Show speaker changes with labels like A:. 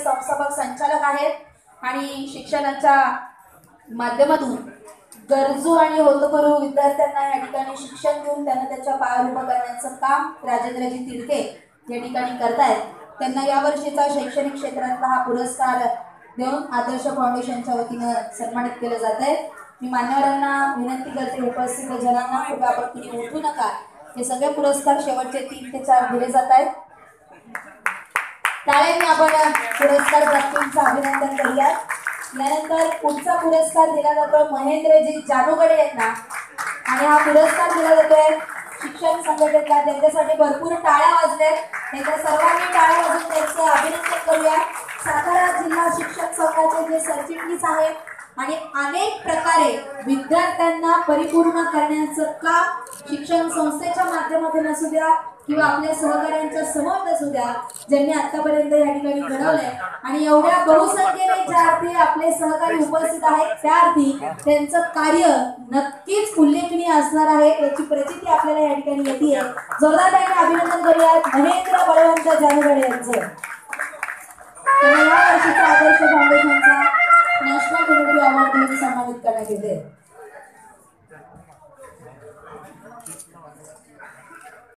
A: संस्थापक संचालक आहेत आणि शिक्षणाच्या माध्यमातून गरजू आणि होतकरू विद्यार्थ्यांना या ठिकाणी शिक्षण देऊन त्यांना त्यांच्या पायावर उभं करण्याचं काम राजेंद्रजी तिडके या ठिकाणी करतायत। त्यांना या वर्षीचा शैक्षणिक क्षेत्रातला हा पुरस्कार देऊन आदर्श फाउंडेशनच्या वतीने सन्मानित केले जात आहे। मी मान्यवरांना विनंती करते, उपस्थित जनांना कृपया आपण कुणी उठू नका। हे सगळे पुरस्कार शेवटचे 3 ते 4 दिले जात आहेत। टाळ्यांनी आपण पुरस्कार प्राप्तींचं अभिनंदन करूया। यानंतर पुढचा पुरस्कार दिला जातो महेंद्रजी जानोगडे यांना आणि हा पुरस्कार दिला जातोय शिक्षण संघटनेला। त्यांच्यासाठी भरपूर टाळ्या वाजल्यात, त्यांच्या सर्वांनी टाळ्या वाजवून त्यांचं अभिनंदन करूया। सातारा जिल्हा शिक्षक संघाचे जे सरचिटणीस आहेत आणि अनेक प्रकारे विद्यार्थ्यांना परिपूर्ण करण्याचं काम शिक्षण संस्थेच्या माध्यमातून असू द्या किंवा आपल्या सहकार्यांच्या समोर असू द्या, ज्यांनी आतापर्यंत या ठिकाणी घडवलंय आणि एवढ्या बहुसंख्येने ज्या अर्थी आपले सहकारी उपस्थित आहेत त्या अर्थी त्यांचं कार्य नक्कीच उल्लेखनीय असणार आहे याची प्रचिती आपल्याला या ठिकाणी येते। जोरदार त्यांनी अभिनंदन करूया महेंद्र बळवंत जानोगडे यांचं। या वर्षीचा आदर्श फाउंडेशनचा नॅशनल कम्युनिटी अवॉर्ड देऊन सन्मानित करण्यात येते।